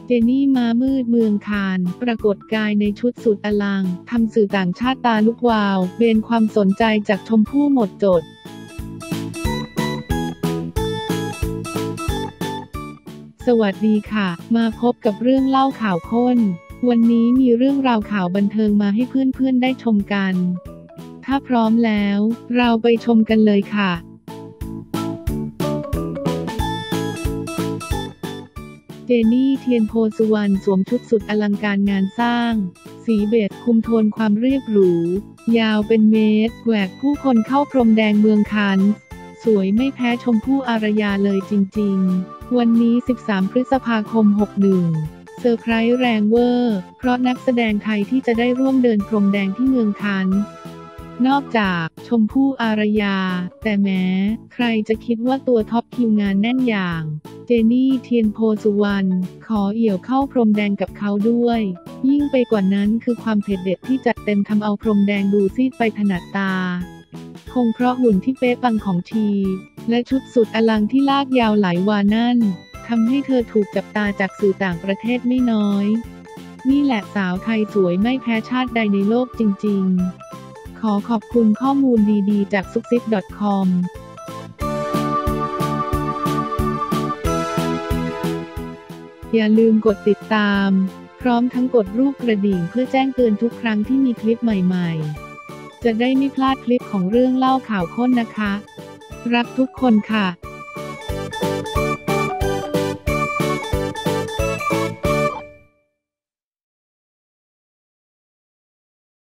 เจนี่ม้ามืดเมืองคานปรากฏกายในชุดสุดอลังทำสื่อต่างชาติตาลุกวาวเบนความสนใจจากชมพู่หมดจดสวัสดีค่ะมาพบกับเรื่องเล่าข่าวข้นวันนี้มีเรื่องราวข่าวบันเทิงมาให้เพื่อนๆได้ชมกันถ้าพร้อมแล้วเราไปชมกันเลยค่ะเจนี่เทียนโพสุวรรณสวมชุดสุดอลังการงานสร้างสีเบจคุมโทนความเรียบหรูยาวเป็นเมตรแหวกผู้คนเข้าพรมแดงเมืองคานส์สวยไม่แพ้ชมพู่อารยาเลยจริงๆวันนี้13พฤษภาคม61เซอร์ไพรส์แรงเวอร์เพราะนักแสดงไทยที่จะได้ร่วมเดินพรมแดงที่เมืองคานส์นอกจากชมพู่อารยาแต่แม้ใครจะคิดว่าตัวท็อปคิวงานแน่นอย่างเจนี่เทียนโพสุวรรณขอเอี่ยวเข้าพรมแดงกับเขาด้วยยิ่งไปกว่านั้นคือความเผ็ดเด็ดที่จัดเต็มทำเอาพรมแดงดูซีดไปถนัดตาคงเพราะหุ่นที่เป๊ะปังของทีและชุดสุดอลังที่ลากยาวหลายวานั่นทำให้เธอถูกจับตาจากสื่อต่างประเทศไม่น้อยนี่แหละสาวไทยสวยไม่แพ้ชาติใดในโลกจริงๆขอขอบคุณข้อมูลดีๆจากซุกซิบ .comอย่าลืมกดติดตามพร้อมทั้งกดรูปกระดิ่งเพื่อแจ้งเตือนทุกครั้งที่มีคลิปใหม่ๆจะได้ไม่พลาดคลิปของเรื่องเล่าข่าวข้นนะคะรักทุกคนค่ะ